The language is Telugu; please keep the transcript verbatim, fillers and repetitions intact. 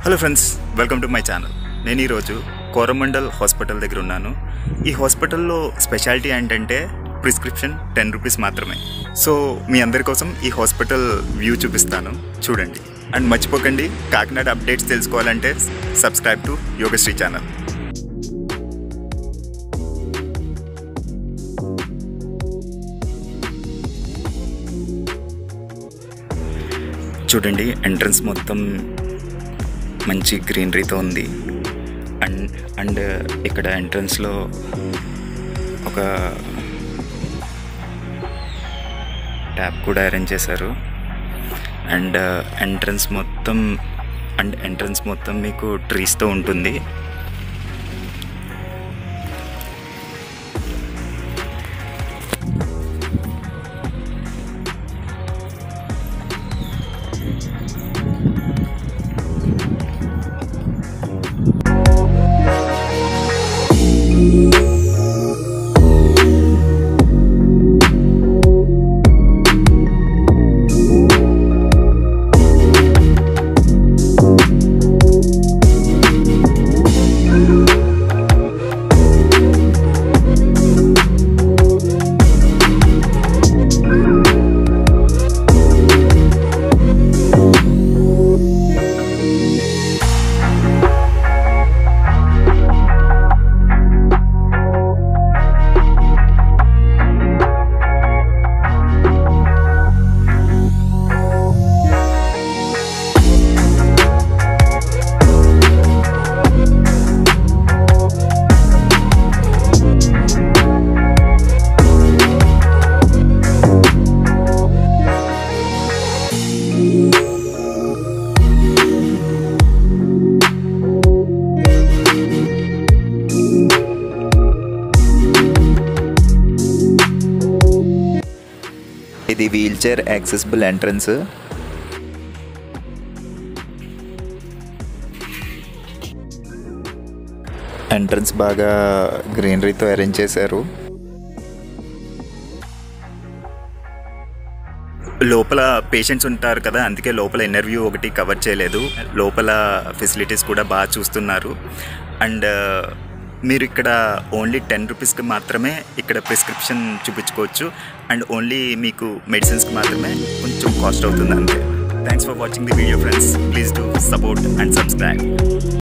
Hello friends, welcome to my channel. నేను ఈరోజు కోరమండల్ హాస్పిటల్ దగ్గర ఉన్నాను. ఈ హాస్పిటల్లో స్పెషాలిటీ ఏంటంటే ప్రిస్క్రిప్షన్ టెన్ రూపీస్ మాత్రమే. సో మీ అందరి కోసం ఈ హాస్పిటల్ వ్యూ చూపిస్తాను, చూడండి. అండ్ మర్చిపోకండి, కాకినాడ అప్డేట్స్ తెలుసుకోవాలంటే సబ్స్క్రైబ్ టు యోగశ్రీ ఛానల్. చూడండి, ఎంట్రన్స్ మొత్తం మంచి గ్రీనరీతో ఉంది. అండ్ అండ్ ఇక్కడ ఎంట్రన్స్లో ఒక ట్యాప్ కూడా అరేంజ్ చేశారు. అండ్ ఎంట్రన్స్ మొత్తం అండ్ ఎంట్రన్స్ మొత్తం మీకు ట్రీస్తో ఉంటుంది. ఇది wheel chair accessible entrance. Entrance బాగా గ్రీనరీతో అరేంజ్ చేశారు. లోపల పేషెంట్స్ ఉంటారు కదా, అందుకే లోపల ఇంటర్వ్యూ ఒకటి కవర్ చేయలేదు. లోపల ఫెసిలిటీస్ కూడా బాగా చూస్తున్నారు. అండ్ మీరు ఇక్కడ ఓన్లీ టెన్ రూపీస్కి మాత్రమే ఇక్కడ ప్రిస్క్రిప్షన్ చూపించుకోవచ్చు. అండ్ ఓన్లీ మీకు మెడిసిన్స్కి మాత్రమే కొంచెం కాస్ట్ అవుతుంది అంతే. Thanks for watching the video friends. Please do support and subscribe.